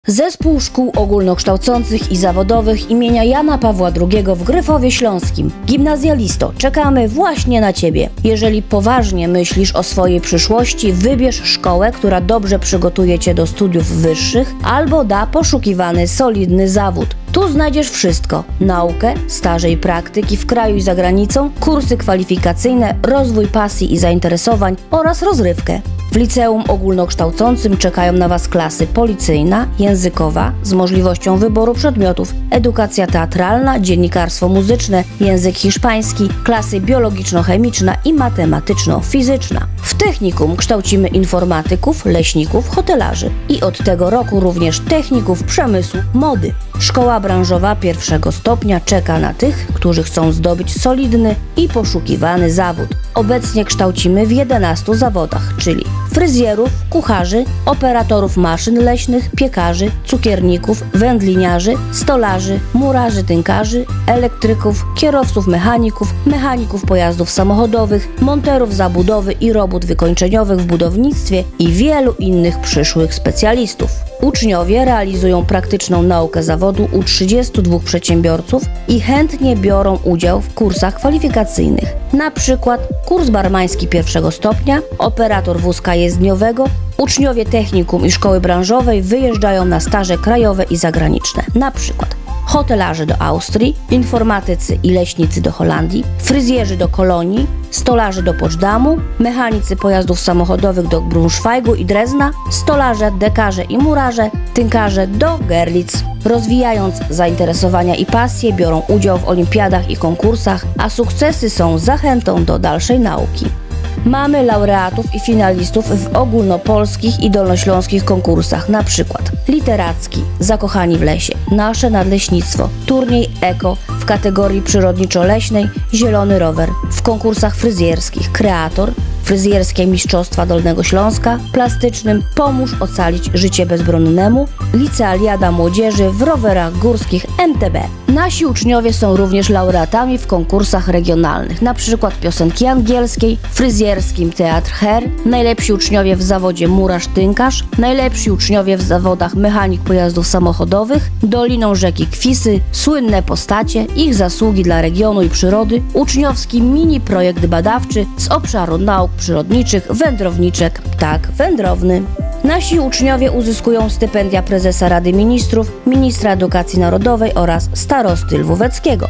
Zespół Szkół Ogólnokształcących i Zawodowych imienia Jana Pawła II w Gryfowie Śląskim. Gimnazjalisto, czekamy właśnie na Ciebie. Jeżeli poważnie myślisz o swojej przyszłości, wybierz szkołę, która dobrze przygotuje Cię do studiów wyższych albo da poszukiwany, solidny zawód. Tu znajdziesz wszystko: naukę, staże i praktyki w kraju i za granicą, kursy kwalifikacyjne, rozwój pasji i zainteresowań oraz rozrywkę. W liceum ogólnokształcącym czekają na Was klasy policyjna, językowa z możliwością wyboru przedmiotów, edukacja teatralna, dziennikarstwo muzyczne, język hiszpański, klasy biologiczno-chemiczna i matematyczno-fizyczna. W technikum kształcimy informatyków, leśników, hotelarzy i od tego roku również techników przemysłu mody. Szkoła branżowa pierwszego stopnia czeka na tych, którzy chcą zdobyć solidny i poszukiwany zawód. Obecnie kształcimy w 11 zawodach, czyli fryzjerów, kucharzy, operatorów maszyn leśnych, piekarzy, cukierników, wędliniarzy, stolarzy, murarzy, tynkarzy, elektryków, kierowców mechaników, mechaników pojazdów samochodowych, monterów zabudowy i robót wykończeniowych w budownictwie i wielu innych przyszłych specjalistów. Uczniowie realizują praktyczną naukę zawodu u 32 przedsiębiorców i chętnie biorą udział w kursach kwalifikacyjnych. Na przykład kurs barmański pierwszego stopnia, operator wózka jezdniowego. Uczniowie technikum i szkoły branżowej wyjeżdżają na staże krajowe i zagraniczne. Na przykład hotelarze do Austrii, informatycy i leśnicy do Holandii, fryzjerzy do Kolonii, stolarze do Poczdamу, mechanicy pojazdów samochodowych do Braunschweigu i Drezna, stolarze, dekarze i murarze, tynkarze do Görlitz. Rozwijając zainteresowania i pasje, biorą udział w olimpiadach i konkursach, a sukcesy są zachętą do dalszej nauki. Mamy laureatów i finalistów w ogólnopolskich i dolnośląskich konkursach, na przykład literacki Zakochani w lesie, Nasze nadleśnictwo, turniej eko w kategorii przyrodniczo-leśnej Zielony rower, w konkursach fryzjerskich Kreator, Fryzjerskie Mistrzostwa Dolnego Śląska, plastycznym Pomóż ocalić życie bezbronnemu, Licealiada Młodzieży w rowerach górskich MTB. Nasi uczniowie są również laureatami w konkursach regionalnych, np. piosenki angielskiej, fryzjerskim Teatr Her, najlepsi uczniowie w zawodzie murarz-tynkarz, najlepsi uczniowie w zawodach mechanik pojazdów samochodowych, Doliną rzeki Kwisy, słynne postacie, ich zasługi dla regionu i przyrody, uczniowski mini projekt badawczy z obszaru nauk przyrodniczych, wędrowniczek, ptak wędrowny. Nasi uczniowie uzyskują stypendia prezesa Rady Ministrów, ministra edukacji narodowej oraz starosty lwóweckiego.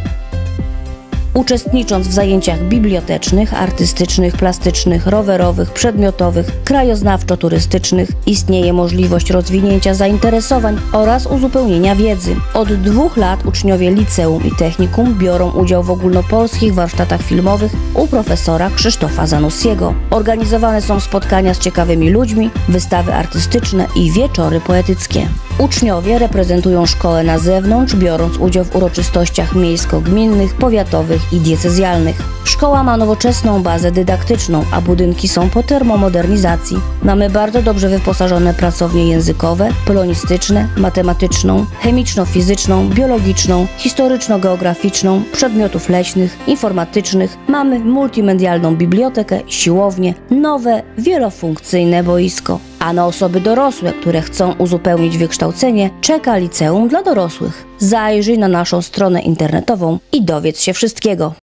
Uczestnicząc w zajęciach bibliotecznych, artystycznych, plastycznych, rowerowych, przedmiotowych, krajoznawczo-turystycznych, istnieje możliwość rozwinięcia zainteresowań oraz uzupełnienia wiedzy. Od 2 lat uczniowie liceum i technikum biorą udział w ogólnopolskich warsztatach filmowych u profesora Krzysztofa Zanussiego. Organizowane są spotkania z ciekawymi ludźmi, wystawy artystyczne i wieczory poetyckie. Uczniowie reprezentują szkołę na zewnątrz, biorąc udział w uroczystościach miejsko-gminnych, powiatowych i diecezjalnych. Szkoła ma nowoczesną bazę dydaktyczną, a budynki są po termomodernizacji. Mamy bardzo dobrze wyposażone pracownie językowe, polonistyczne, matematyczną, chemiczno-fizyczną, biologiczną, historyczno-geograficzną, przedmiotów leśnych, informatycznych. Mamy multimedialną bibliotekę, siłownię, nowe, wielofunkcyjne boisko. A na osoby dorosłe, które chcą uzupełnić wykształcenie, czeka liceum dla dorosłych. Zajrzyj na naszą stronę internetową i dowiedz się wszystkiego.